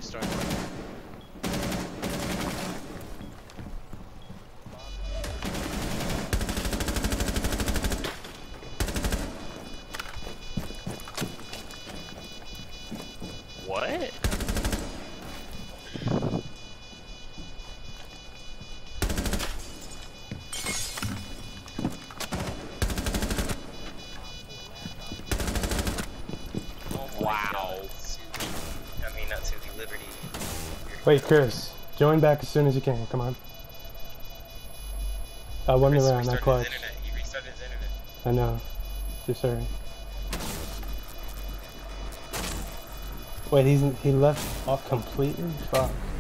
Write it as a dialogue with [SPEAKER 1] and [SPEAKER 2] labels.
[SPEAKER 1] restart. What? Wow.
[SPEAKER 2] I mean, not Susie, Liberty.
[SPEAKER 3] Wait, Chris, join back as soon as you can. Come on. I won the
[SPEAKER 2] Chris
[SPEAKER 3] round. I
[SPEAKER 2] restarted
[SPEAKER 3] clutched.
[SPEAKER 2] his internet. He restarted his internet.
[SPEAKER 3] I know. Just sorry. Wait, he left off completely? Fuck.